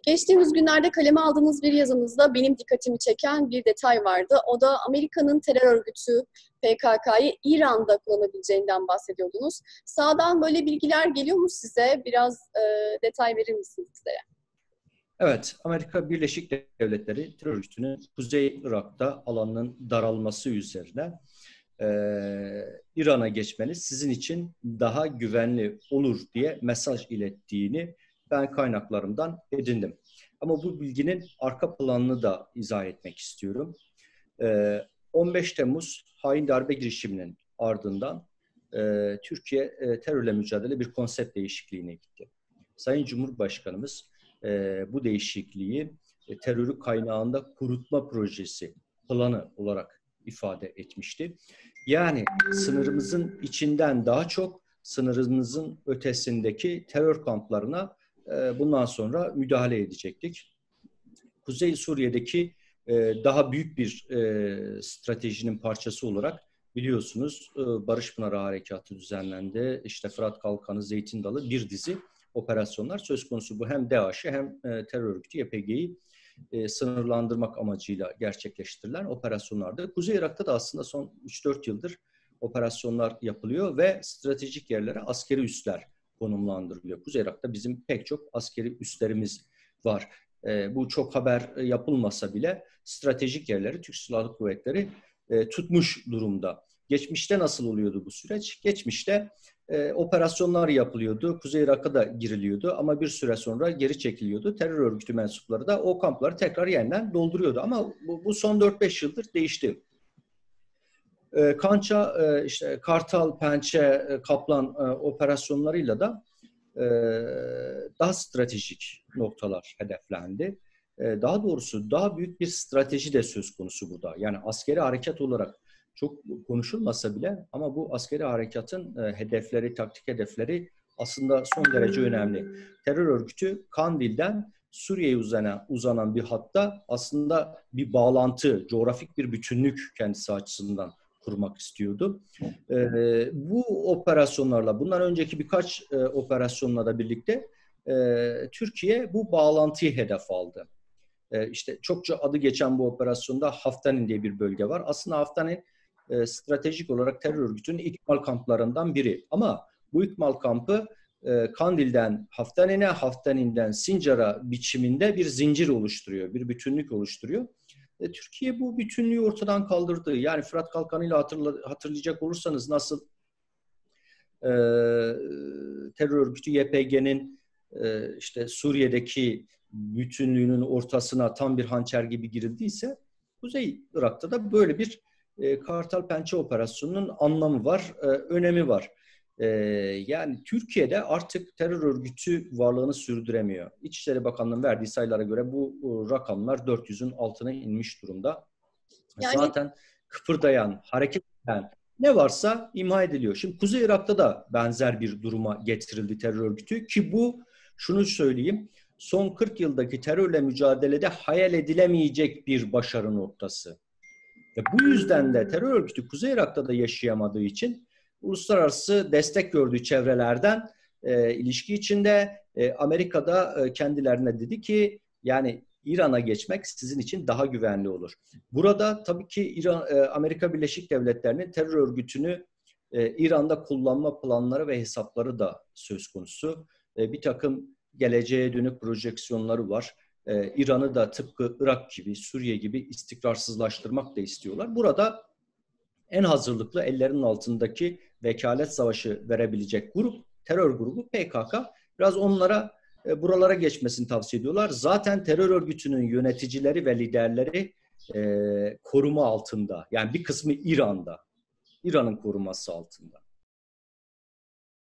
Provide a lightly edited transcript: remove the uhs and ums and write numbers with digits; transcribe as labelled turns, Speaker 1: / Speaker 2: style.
Speaker 1: Geçtiğimiz günlerde kaleme aldığınız bir yazınızda benim dikkatimi çeken bir detay vardı. O da Amerika'nın terör örgütü PKK'yı İran'da kullanabileceğinden bahsediyordunuz. Sağdan böyle bilgiler geliyor mu size? Biraz detay verir misiniz bize?
Speaker 2: Evet, Amerika Birleşik Devletleri terör örgütünün Kuzey Irak'ta alanının daralması üzerine İran'a geçmeniz sizin için daha güvenli olur diye mesaj ilettiğini ben kaynaklarımdan edindim. Ama bu bilginin arka planını da izah etmek istiyorum. 15 Temmuz hain darbe girişiminin ardından Türkiye terörle mücadele bir konsept değişikliğine gitti. Sayın Cumhurbaşkanımız bu değişikliği terörü kaynağında kurutma projesi planı olarak ifade etmişti. Yani sınırımızın içinden daha çok sınırımızın ötesindeki terör kamplarına bundan sonra müdahale edecektik. Kuzey Suriye'deki daha büyük bir stratejinin parçası olarak biliyorsunuz Barış Pınarı Harekatı düzenlendi. İşte Fırat Kalkanı, Zeytin Dalı bir dizi operasyonlar söz konusu. Bu hem DAEŞ'i hem terör örgütü YPG'yi sınırlandırmak amacıyla gerçekleştirilen operasyonlarda. Kuzey Irak'ta da aslında son 3-4 yıldır operasyonlar yapılıyor ve stratejik yerlere askeri üsler konumlandırılıyor. Kuzey Irak'ta bizim pek çok askeri üslerimiz var. Bu çok haber yapılmasa bile stratejik yerleri Türk Silahlı Kuvvetleri tutmuş durumda. Geçmişte nasıl oluyordu bu süreç? Geçmişte operasyonlar yapılıyordu. Kuzey Irak'a da giriliyordu ama bir süre sonra geri çekiliyordu. Terör örgütü mensupları da o kampları tekrar yeniden dolduruyordu. Ama bu son 4-5 yıldır değişti. Kança, işte Kartal, Pençe, Kaplan operasyonlarıyla da daha stratejik noktalar hedeflendi. Daha doğrusu daha büyük bir strateji de söz konusu burada. Yani askeri harekat olarak çok konuşulmasa bile ama bu askeri harekatın hedefleri, taktik hedefleri aslında son derece önemli. Terör örgütü Kandil'den Suriye'ye uzanan bir hatta aslında bir bağlantı, coğrafik bir bütünlük kendisi açısından kurmak istiyordu. Bu operasyonlarla, bundan önceki birkaç operasyonla da birlikte Türkiye bu bağlantıyı hedef aldı. İşte çokça adı geçen bu operasyonda Haftanin diye bir bölge var. Aslında Haftanin stratejik olarak terör örgütünün ikmal kamplarından biri. Ama bu ikmal kampı Kandil'den Haftanin'e, Haftanin'den Sincar'a biçiminde bir zincir oluşturuyor, bir bütünlük oluşturuyor. Türkiye bu bütünlüğü ortadan kaldırdı. Yani Fırat Kalkanı'yla hatırlayacak olursanız nasıl terör örgütü YPG'nin işte Suriye'deki bütünlüğünün ortasına tam bir hançer gibi girildiyse Kuzey Irak'ta da böyle bir Kartal Pençe operasyonunun anlamı var, önemi var. Yani Türkiye'de artık terör örgütü varlığını sürdüremiyor. İçişleri Bakanlığı'nın verdiği sayılara göre bu rakamlar 400'ün altına inmiş durumda.
Speaker 1: Yani
Speaker 2: Zaten kıpırdayan, hareket eden ne varsa imha ediliyor. Şimdi Kuzey Irak'ta da benzer bir duruma getirildi terör örgütü ki bu, şunu söyleyeyim, son 40 yıldaki terörle mücadelede hayal edilemeyecek bir başarı noktası. Bu yüzden de terör örgütü Kuzey Irak'ta da yaşayamadığı için uluslararası destek gördüğü çevrelerden ilişki içinde Amerika'da kendilerine dedi ki yani İran'a geçmek sizin için daha güvenli olur. Burada tabii ki Amerika Birleşik Devletleri'nin terör örgütünü İran'da kullanma planları ve hesapları da söz konusu. Bir takım geleceğe dönük projeksiyonları var. İran'ı da tıpkı Irak gibi, Suriye gibi istikrarsızlaştırmak da istiyorlar. Burada en hazırlıklı ellerinin altındaki vekalet savaşı verebilecek grup, terör grubu PKK. Biraz onlara buralara geçmesini tavsiye ediyorlar. Zaten terör örgütünün yöneticileri ve liderleri koruma altında. Yani bir kısmı İran'da. İran'ın koruması altında.